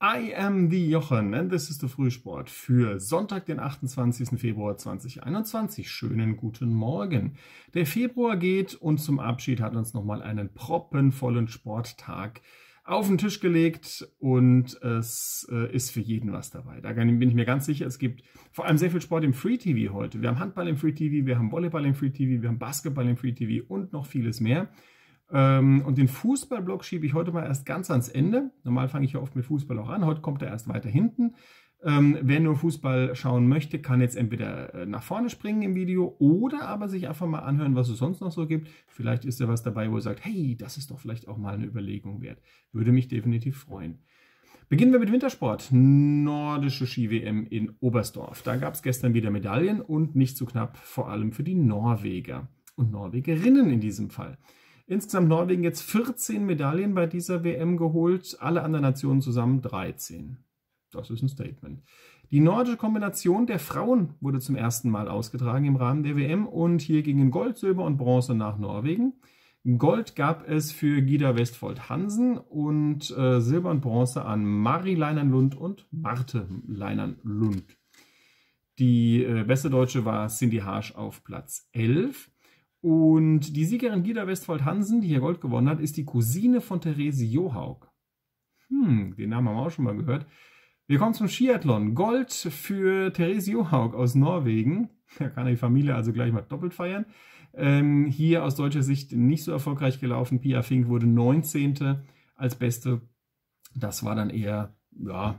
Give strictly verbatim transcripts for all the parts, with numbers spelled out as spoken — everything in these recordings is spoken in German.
I am the Jochen and this is the Frühsport für Sonntag, den achtundzwanzigsten Februar zweitausendeinundzwanzig. Schönen guten Morgen. Der Februar geht und zum Abschied hat uns nochmal einen proppenvollen Sporttag auf den Tisch gelegt und es äh, ist für jeden was dabei. Da bin ich mir ganz sicher, es gibt vor allem sehr viel Sport im Free T V heute. Wir haben Handball im Free T V, wir haben Volleyball im Free T V, wir haben Basketball im Free T V und noch vieles mehr. Und den Fußballblock schiebe ich heute mal erst ganz ans Ende. Normal fange ich ja oft mit Fußball auch an. Heute kommt er erst weiter hinten. Ähm, wer nur Fußball schauen möchte, kann jetzt entweder nach vorne springen im Video oder aber sich einfach mal anhören, was es sonst noch so gibt. Vielleicht ist ja was dabei, wo er sagt, hey, das ist doch vielleicht auch mal eine Überlegung wert. Würde mich definitiv freuen. Beginnen wir mit Wintersport. Nordische Ski-W M in Oberstdorf. Da gab es gestern wieder Medaillen und nicht zu knapp, vor allem für die Norweger und Norwegerinnen in diesem Fall. Insgesamt Norwegen jetzt vierzehn Medaillen bei dieser W M geholt, alle anderen Nationen zusammen dreizehn. Das ist ein Statement. Die nordische Kombination der Frauen wurde zum ersten Mal ausgetragen im Rahmen der W M und hier gingen Gold, Silber und Bronze nach Norwegen. Gold gab es für Gyda Westfold Hansen und äh, Silber und Bronze an Mari Leinern-Lund und Marte Leinern-Lund. Die äh, beste Deutsche war Cindy Harsch auf Platz elf. Und die Siegerin Gyda Westfold Hansen, die hier Gold gewonnen hat, ist die Cousine von Therese Johaug. Hm, den Namen haben wir auch schon mal gehört. Wir kommen zum Skiathlon. Gold für Therese Johaug aus Norwegen. Da kann die Familie also gleich mal doppelt feiern. Ähm, hier aus deutscher Sicht nicht so erfolgreich gelaufen. Pia Fink wurde neunzehnte als Beste. Das war dann eher, ja,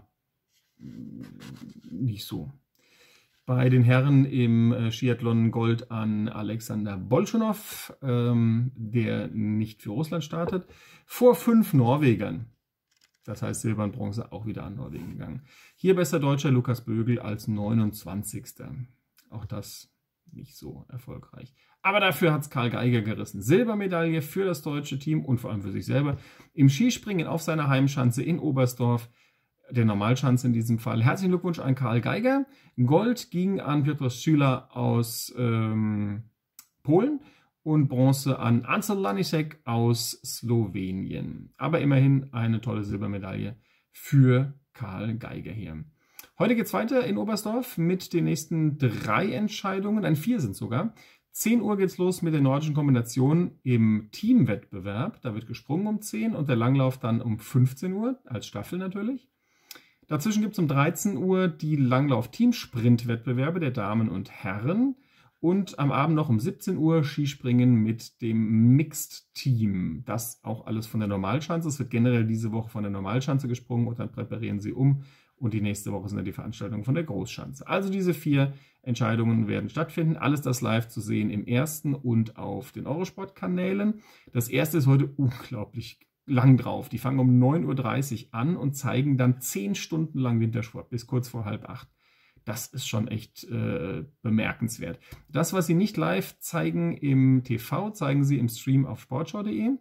nicht so. Bei den Herren im Skiathlon Gold an Alexander Bolschunow, ähm, der nicht für Russland startet, vor fünf Norwegern. Das heißt Silber und Bronze auch wieder an Norwegen gegangen. Hier bester Deutscher Lukas Bögel als neunundzwanzigster Auch das nicht so erfolgreich. Aber dafür hat es Karl Geiger gerissen. Silbermedaille für das deutsche Team und vor allem für sich selber im Skispringen auf seiner Heimschanze in Oberstdorf. Der Normalschanze in diesem Fall. Herzlichen Glückwunsch an Karl Geiger. Gold ging an Piotr Schüler aus ähm, Polen und Bronze an Ansel Lanisek aus Slowenien. Aber immerhin eine tolle Silbermedaille für Karl Geiger hier. Heute geht es weiter in Oberstdorf mit den nächsten drei Entscheidungen. Ein vier sind sogar. zehn Uhr geht es los mit der nordischen Kombination im Teamwettbewerb. Da wird gesprungen um zehn und der Langlauf dann um fünfzehn Uhr, als Staffel natürlich. Dazwischen gibt es um dreizehn Uhr die Langlauf-Teamsprint-Wettbewerbe der Damen und Herren und am Abend noch um siebzehn Uhr Skispringen mit dem Mixed-Team. Das auch alles von der Normalschanze. Es wird generell diese Woche von der Normalschanze gesprungen und dann präparieren sie um und die nächste Woche sind dann die Veranstaltungen von der Großschanze. Also diese vier Entscheidungen werden stattfinden. Alles das live zu sehen im ersten und auf den Eurosport-Kanälen. Das erste ist heute unglaublich lang drauf. Die fangen um neun Uhr dreißig an und zeigen dann zehn Stunden lang Wintersport bis kurz vor halb acht. Das ist schon echt äh, bemerkenswert. Das, was sie nicht live zeigen im T V, zeigen sie im Stream auf sportschau punkt de.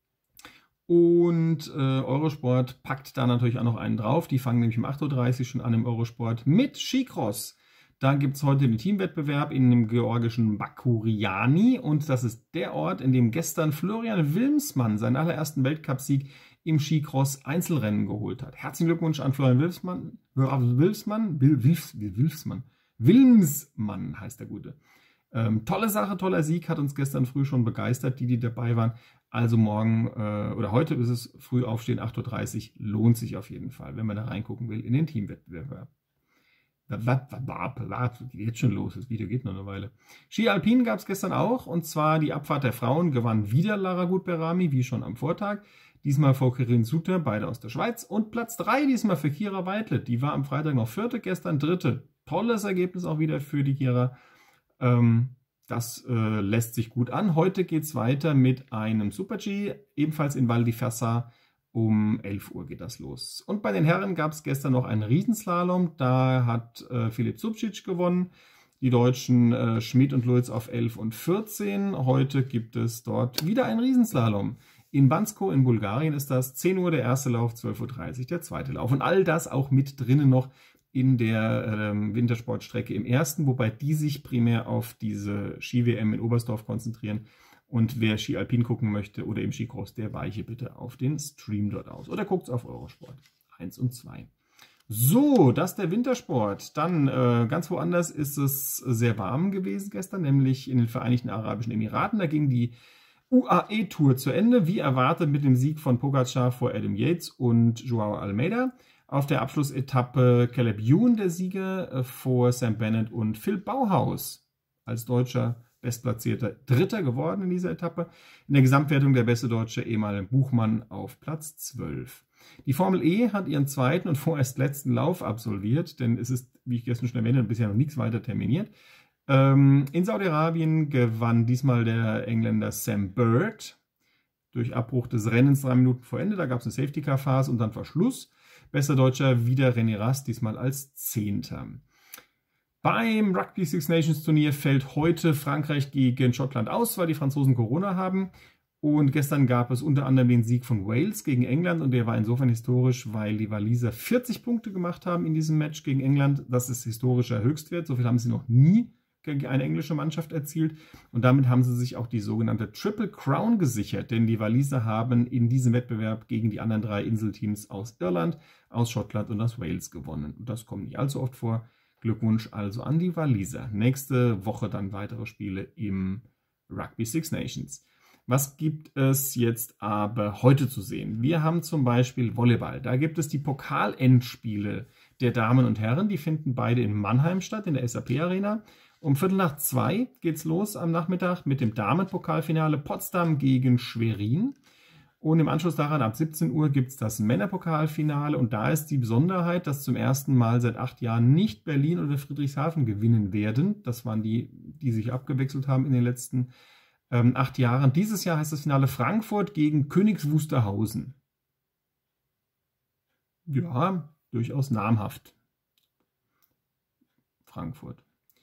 Und äh, Eurosport packt da natürlich auch noch einen drauf. Die fangen nämlich um acht Uhr dreißig schon an im Eurosport mit Skicross. Da gibt es heute den Teamwettbewerb in dem georgischen Bakuriani und das ist der Ort, in dem gestern Florian Wilmsmann seinen allerersten Weltcupsieg im Skicross Einzelrennen geholt hat. Herzlichen Glückwunsch an Florian Wilmsmann. Wilmsmann? Wilmsmann. Wilmsmann heißt der Gute. Ähm, tolle Sache, toller Sieg, hat uns gestern früh schon begeistert, die, die dabei waren. Also morgen äh, oder heute ist es früh aufstehen, acht Uhr dreißig, lohnt sich auf jeden Fall, wenn man da reingucken will in den Teamwettbewerb. Geht schon los, das Video geht noch eine Weile. Ski Alpin gab es gestern auch, und zwar die Abfahrt der Frauen gewann wieder Lara Gut-Berami, wie schon am Vortag. Diesmal vor Kirin Suter, beide aus der Schweiz. Und Platz drei diesmal für Kira Weidle. Die war am Freitag noch vierte, gestern dritte. Tolles Ergebnis auch wieder für die Kira. Ähm, das äh, lässt sich gut an. Heute geht es weiter mit einem Super-G, ebenfalls in Val di Fersa. Um elf Uhr geht das los. Und bei den Herren gab es gestern noch einen Riesenslalom. Da hat äh, Filip Zubcic gewonnen. Die Deutschen äh, Schmid und Lulz auf elf und vierzehn. Heute gibt es dort wieder einen Riesenslalom. In Bansko in Bulgarien ist das zehn Uhr der erste Lauf, zwölf Uhr dreißig der zweite Lauf. Und all das auch mit drinnen noch in der ähm, Wintersportstrecke im ersten, wobei die sich primär auf diese Ski-W M in Oberstdorf konzentrieren. Und wer Ski Alpin gucken möchte oder im Skicross, der weiche bitte auf den Stream dort aus. Oder guckt es auf Eurosport. eins und zwei. So, das ist der Wintersport. Dann äh, ganz woanders ist es sehr warm gewesen gestern, nämlich in den Vereinigten Arabischen Emiraten. Da ging die U A E-Tour zu Ende, wie erwartet mit dem Sieg von Pogacar vor Adam Yates und Joao Almeida. Auf der Abschlussetappe Caleb Ewan, der Sieger, vor Sam Bennett und Phil Bauhaus als deutscher bestplatzierter Dritter geworden in dieser Etappe. In der Gesamtwertung der beste Deutsche Emal Buchmann auf Platz zwölf. Die Formel E hat ihren zweiten und vorerst letzten Lauf absolviert, denn es ist, wie ich gestern schon erwähnt habe, bisher noch nichts weiter terminiert. Ähm, in Saudi-Arabien gewann diesmal der Engländer Sam Bird durch Abbruch des Rennens drei Minuten vor Ende. Da gab es eine Safety-Car-Phase und dann Verschluss. Bester Deutscher wieder René Rast, diesmal als Zehnter. Beim Rugby Six Nations Turnier fällt heute Frankreich gegen Schottland aus, weil die Franzosen Corona haben. Und gestern gab es unter anderem den Sieg von Wales gegen England und der war insofern historisch, weil die Waliser vierzig Punkte gemacht haben in diesem Match gegen England. Das ist historischer Höchstwert, so viel haben sie noch nie gegen eine englische Mannschaft erzielt. Und damit haben sie sich auch die sogenannte Triple Crown gesichert, denn die Waliser haben in diesem Wettbewerb gegen die anderen drei Inselteams aus Irland, aus Schottland und aus Wales gewonnen. Und das kommt nicht allzu oft vor. Glückwunsch also an die Waliser. Nächste Woche dann weitere Spiele im Rugby Six Nations. Was gibt es jetzt aber heute zu sehen? Wir haben zum Beispiel Volleyball. Da gibt es die Pokalendspiele der Damen und Herren. Die finden beide in Mannheim statt, in der S A P Arena. Um Viertel nach zwei geht es los am Nachmittag mit dem Damenpokalfinale Potsdam gegen Schwerin. Und im Anschluss daran ab siebzehn Uhr gibt es das Männerpokalfinale. Und da ist die Besonderheit, dass zum ersten Mal seit acht Jahren nicht Berlin oder Friedrichshafen gewinnen werden. Das waren die, die sich abgewechselt haben in den letzten ähm, acht Jahren. Dieses Jahr heißt das Finale Frankfurt gegen Königs Wusterhausen. Ja, durchaus namhaft. Frankfurt.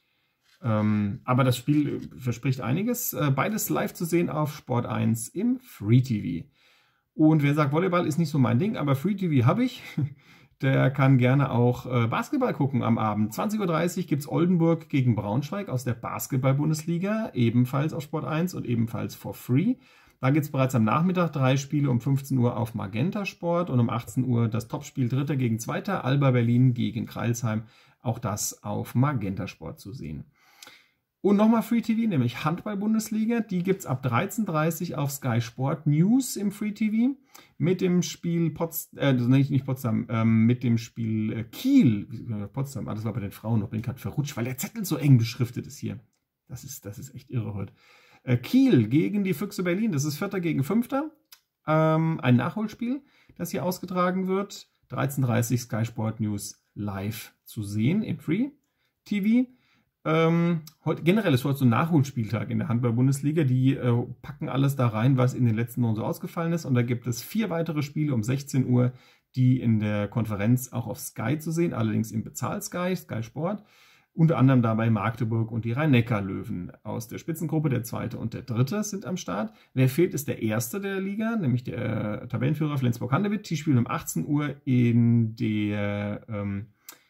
Ähm, aber das Spiel verspricht einiges. Äh, beides live zu sehen auf Sport eins im Free T V. Und wer sagt, Volleyball ist nicht so mein Ding, aber Free T V habe ich, der kann gerne auch äh, Basketball gucken am Abend. zwanzig Uhr dreißig gibt es Oldenburg gegen Braunschweig aus der Basketball-Bundesliga, ebenfalls auf Sport eins und ebenfalls for free. Da gibt es bereits am Nachmittag drei Spiele um fünfzehn Uhr auf Magenta Sport und um achtzehn Uhr das Topspiel Dritter gegen Zweiter, Alba Berlin gegen Crailsheim. Auch das auf Magenta Sport zu sehen. Und nochmal Free T V, nämlich Handball-Bundesliga. Die gibt es ab dreizehn Uhr dreißig auf Sky Sport News im Free T V. Mit dem Spiel Potsdam, äh, nicht, nicht Potsdam, ähm, mit dem Spiel äh, Kiel. Potsdam, ah, das war bei den Frauen noch, bin gerade verrutscht, weil der Zettel so eng beschriftet ist hier. Das ist, das ist echt irre heute. Äh, Kiel gegen die Füchse Berlin, das ist Vierter gegen Fünfter. Ähm, ein Nachholspiel, das hier ausgetragen wird. dreizehn Uhr dreißig Sky Sport News live zu sehen im Free T V. Ähm, heute, generell ist heute so ein Nachholspieltag in der Handball-Bundesliga. Die äh, packen alles da rein, was in den letzten Wochen so ausgefallen ist. Und da gibt es vier weitere Spiele um sechzehn Uhr, die in der Konferenz auch auf Sky zu sehen, allerdings im Bezahl-Sky, Sky Sport. Unter anderem dabei Magdeburg und die Rhein-Neckar-Löwen aus der Spitzengruppe. Der zweite und der dritte sind am Start. Wer fehlt, ist der erste der Liga, nämlich der Tabellenführer Flensburg-Handewitt. Die spielen um achtzehn Uhr in der... Ähm,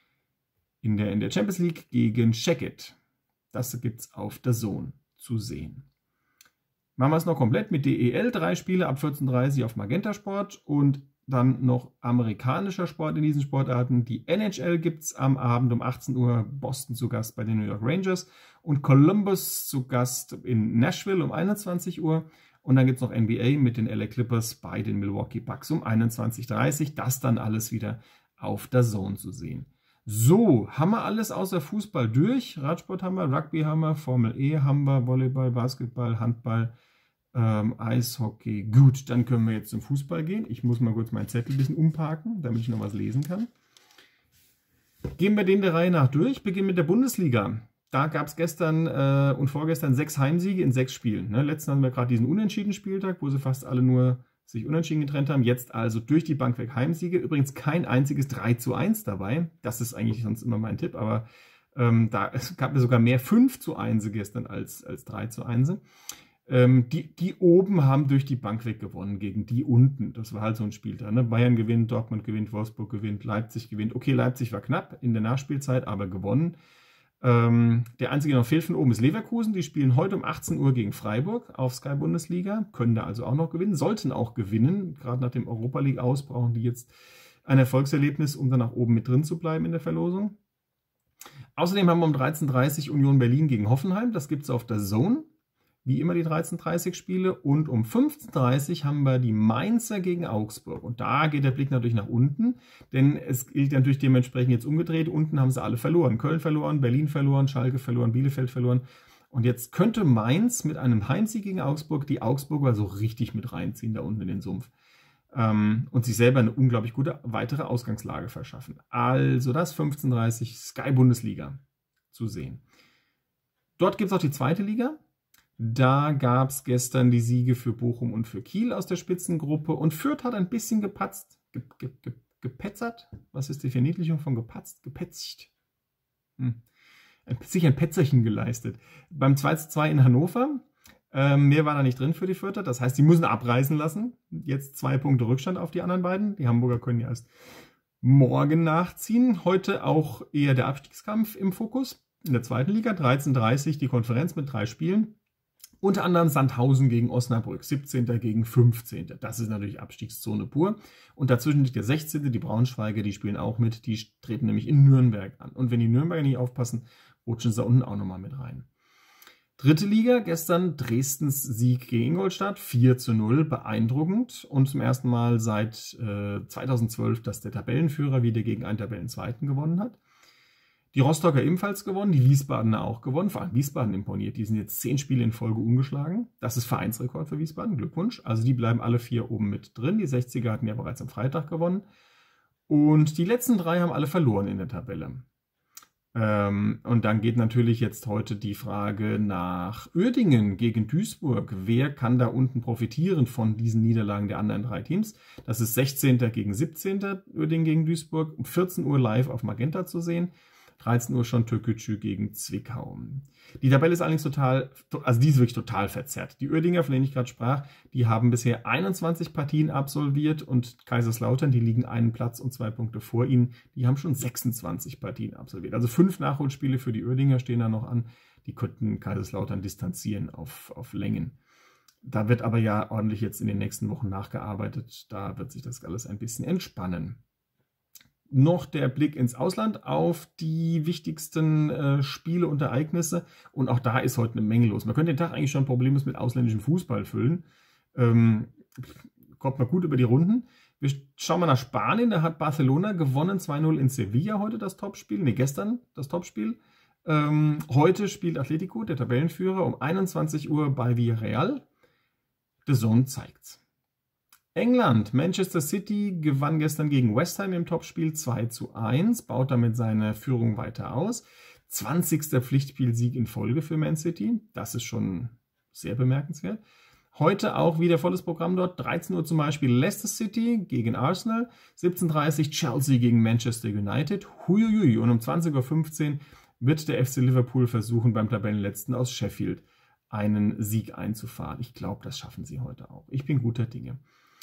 In der, in der Champions League gegen Szeged. Das gibt es auf der Zone zu sehen. Machen wir es noch komplett mit D E L. Drei Spiele ab vierzehn Uhr dreißig auf Magenta Sport und dann noch amerikanischer Sport in diesen Sportarten. Die N H L gibt es am Abend um achtzehn Uhr. Boston zu Gast bei den New York Rangers und Columbus zu Gast in Nashville um einundzwanzig Uhr. Und dann gibt es noch N B A mit den L A Clippers bei den Milwaukee Bucks um einundzwanzig Uhr dreißig. Das dann alles wieder auf der Zone zu sehen. So, haben wir alles außer Fußball durch. Radsport haben wir, Rugby haben wir, Formel E haben wir, Volleyball, Basketball, Handball, ähm, Eishockey. Gut, dann können wir jetzt zum Fußball gehen. Ich muss mal kurz meinen Zettel ein bisschen umparken, damit ich noch was lesen kann. Gehen wir den der Reihe nach durch. Beginnen mit der Bundesliga. Da gab es gestern äh, und vorgestern sechs Heimsiege in sechs Spielen. Ne? Letzten hatten wir gerade diesen Unentschieden-Spieltag, wo sie fast alle nur sich unentschieden getrennt haben. Jetzt also durch die Bank weg Heimsiege. Übrigens kein einziges drei zu eins dabei. Das ist eigentlich sonst immer mein Tipp, aber ähm, da, es gab ja sogar mehr fünf zu eins gestern als, als drei zu eins. Ähm, die, die oben haben durch die Bank weg gewonnen gegen die unten. Das war halt so ein Spiel da. Ne? Bayern gewinnt, Dortmund gewinnt, Wolfsburg gewinnt, Leipzig gewinnt. Okay, Leipzig war knapp in der Nachspielzeit, aber gewonnen. Ähm, der einzige, der noch fehlt von oben, ist Leverkusen. Die spielen heute um achtzehn Uhr gegen Freiburg auf Sky Bundesliga. Können da also auch noch gewinnen. Sollten auch gewinnen. Gerade nach dem Europa League aus brauchen die jetzt ein Erfolgserlebnis, um dann nach oben mit drin zu bleiben in der Verlosung. Außerdem haben wir um dreizehn Uhr dreißig Union Berlin gegen Hoffenheim. Das gibt es auf der Zone. Wie immer die dreizehn Uhr dreißig Spiele. Und um fünfzehn Uhr dreißig haben wir die Mainzer gegen Augsburg. Und da geht der Blick natürlich nach unten. Denn es gilt natürlich dementsprechend jetzt umgedreht. Unten haben sie alle verloren. Köln verloren, Berlin verloren, Schalke verloren, Bielefeld verloren. Und jetzt könnte Mainz mit einem Heimsieg gegen Augsburg die Augsburger so richtig mit reinziehen, da unten in den Sumpf. Ähm, und sich selber eine unglaublich gute weitere Ausgangslage verschaffen. Also das fünfzehn Uhr dreißig Sky Bundesliga zu sehen. Dort gibt es auch die zweite Liga. Da gab es gestern die Siege für Bochum und für Kiel aus der Spitzengruppe. Und Fürth hat ein bisschen gepatzt. Ge ge ge gepetzert? Was ist die Verniedlichung von gepatzt? Gepetzt. Hm. Sich ein Petzerchen geleistet. Beim zwei zu zwei in Hannover. Ähm, mehr war da nicht drin für die Fürther. Das heißt, sie müssen abreißen lassen. Jetzt zwei Punkte Rückstand auf die anderen beiden. Die Hamburger können ja erst morgen nachziehen. Heute auch eher der Abstiegskampf im Fokus. In der zweiten Liga dreizehn Uhr dreißig die Konferenz mit drei Spielen. Unter anderem Sandhausen gegen Osnabrück, siebzehnter gegen fünfzehnter Das ist natürlich Abstiegszone pur. Und dazwischen liegt der sechzehnte die Braunschweiger, die spielen auch mit. Die treten nämlich in Nürnberg an. Und wenn die Nürnberger nicht aufpassen, rutschen sie da unten auch nochmal mit rein. Dritte Liga, gestern Dresdens Sieg gegen Ingolstadt, vier zu null, beeindruckend. Und zum ersten Mal seit äh, zweitausendzwölf, dass der Tabellenführer wieder gegen einen Tabellenzweiten gewonnen hat. Die Rostocker ebenfalls gewonnen, die Wiesbadener auch gewonnen, vor allem Wiesbaden imponiert. Die sind jetzt zehn Spiele in Folge ungeschlagen. Das ist Vereinsrekord für Wiesbaden, Glückwunsch. Also die bleiben alle vier oben mit drin. Die sechziger hatten ja bereits am Freitag gewonnen. Und die letzten drei haben alle verloren in der Tabelle. Ähm, und dann geht natürlich jetzt heute die Frage nach Uerdingen gegen Duisburg. Wer kann da unten profitieren von diesen Niederlagen der anderen drei Teams? Das ist sechzehnter gegen siebzehnter Uerdingen gegen Duisburg. Um vierzehn Uhr live auf Magenta zu sehen. dreizehn Uhr schon Türkgücü gegen Zwickau. Die Tabelle ist allerdings total, also die ist wirklich total verzerrt. Die Uerdinger, von denen ich gerade sprach, die haben bisher einundzwanzig Partien absolviert und Kaiserslautern, die liegen einen Platz und zwei Punkte vor ihnen, die haben schon sechsundzwanzig Partien absolviert. Also fünf Nachholspiele für die Uerdinger stehen da noch an. Die könnten Kaiserslautern distanzieren auf, auf Längen. Da wird aber ja ordentlich jetzt in den nächsten Wochen nachgearbeitet. Da wird sich das alles ein bisschen entspannen. Noch der Blick ins Ausland auf die wichtigsten äh, Spiele und Ereignisse. Und auch da ist heute eine Menge los. Man könnte den Tag eigentlich schon problemlos mit ausländischem Fußball füllen. Ähm, kommt mal gut über die Runden. Wir schauen mal nach Spanien. Da hat Barcelona gewonnen zwei null in Sevilla heute das Topspiel. Ne, gestern das Topspiel. Ähm, heute spielt Atletico, der Tabellenführer, um einundzwanzig Uhr bei Villarreal. The Zone zeigt's. England, Manchester City gewann gestern gegen West Ham im Topspiel zwei zu eins, baut damit seine Führung weiter aus. zwanzigster Pflichtspielsieg in Folge für Man City, das ist schon sehr bemerkenswert. Heute auch wieder volles Programm dort, dreizehn Uhr zum Beispiel Leicester City gegen Arsenal, siebzehn Uhr dreißig Chelsea gegen Manchester United, huiuiui, und um zwanzig Uhr fünfzehn wird der F C Liverpool versuchen, beim Tabellenletzten aus Sheffield einen Sieg einzufahren. Ich glaube, das schaffen sie heute auch. Ich bin guter Dinge.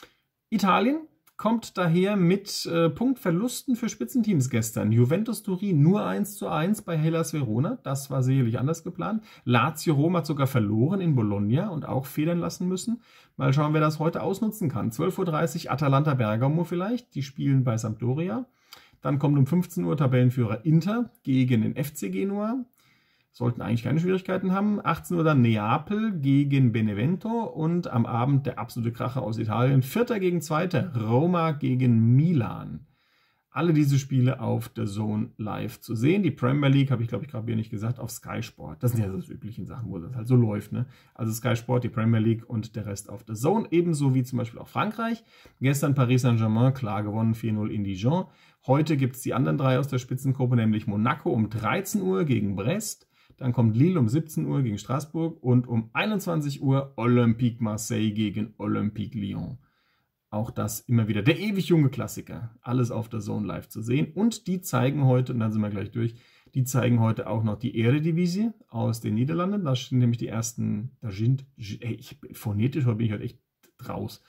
Italien kommt daher mit äh, Punktverlusten für Spitzenteams gestern. Juventus Turin nur eins zu eins bei Hellas Verona. Das war sicherlich anders geplant. Lazio Rom hat sogar verloren in Bologna und auch federn lassen müssen. Mal schauen, wer das heute ausnutzen kann. zwölf Uhr dreißig Atalanta Bergamo vielleicht. Die spielen bei Sampdoria. Dann kommt um fünfzehn Uhr Tabellenführer Inter gegen den F C Genua. Sollten eigentlich keine Schwierigkeiten haben. achtzehn Uhr dann Neapel gegen Benevento und am Abend der absolute Kracher aus Italien. Vierter gegen Zweiter, Roma gegen Milan. Alle diese Spiele auf der Zone live zu sehen. Die Premier League, habe ich glaube ich gerade nicht gesagt, auf Sky Sport. Das sind ja so die üblichen Sachen, wo das halt so läuft. Ne? Also Sky Sport, die Premier League und der Rest auf der Zone. Ebenso wie zum Beispiel auch Frankreich. Gestern Paris Saint-Germain, klar gewonnen, vier null in Dijon. Heute gibt es die anderen drei aus der Spitzengruppe, nämlich Monaco um dreizehn Uhr gegen Brest. Dann kommt Lille um siebzehn Uhr gegen Straßburg und um einundzwanzig Uhr Olympique Marseille gegen Olympique Lyon. Auch das immer wieder der ewig junge Klassiker. Alles auf der Zone live zu sehen. Und die zeigen heute, und dann sind wir gleich durch, die zeigen heute auch noch die Eredivisie aus den Niederlanden. Da sind nämlich die ersten, da sind, ey, ich, phonetisch bin ich heute echt raus.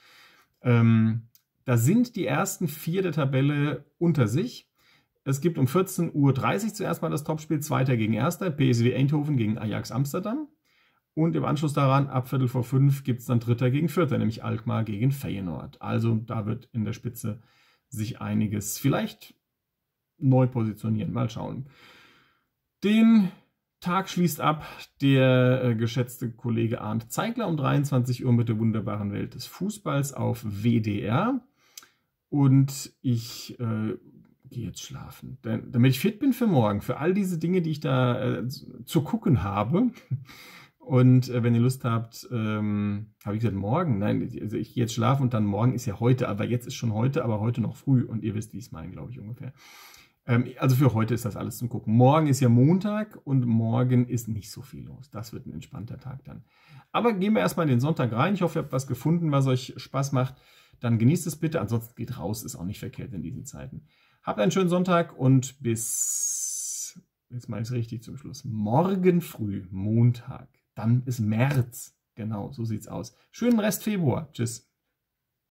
Ähm, da sind die ersten vier der Tabelle unter sich. Es gibt um vierzehn Uhr dreißig zuerst mal das Topspiel, Zweiter gegen Erster, P S V Eindhoven gegen Ajax Amsterdam. Und im Anschluss daran, ab Viertel vor fünf, gibt es dann Dritter gegen Vierter, nämlich Alkmaar gegen Feyenoord. Also da wird in der Spitze sich einiges vielleicht neu positionieren. Mal schauen. Den Tag schließt ab der äh, geschätzte Kollege Arndt Zeigler um dreiundzwanzig Uhr mit der wunderbaren Welt des Fußballs auf W D R. Und ich äh, gehe jetzt schlafen, denn, damit ich fit bin für morgen, für all diese Dinge, die ich da äh, zu gucken habe. Und äh, wenn ihr Lust habt, ähm, habe ich gesagt, morgen, nein, also ich gehe jetzt schlafen und dann morgen ist ja heute, aber jetzt ist schon heute, aber heute noch früh und ihr wisst, wie ich es meine, glaube ich ungefähr. Also für heute ist das alles zum Gucken. Morgen ist ja Montag und morgen ist nicht so viel los. Das wird ein entspannter Tag dann. Aber gehen wir erstmal in den Sonntag rein. Ich hoffe, ihr habt was gefunden, was euch Spaß macht. Dann genießt es bitte. Ansonsten geht raus, ist auch nicht verkehrt in diesen Zeiten. Habt einen schönen Sonntag und bis, jetzt mache ich es richtig zum Schluss, morgen früh, Montag. Dann ist März. Genau, so sieht's aus. Schönen Rest Februar. Tschüss.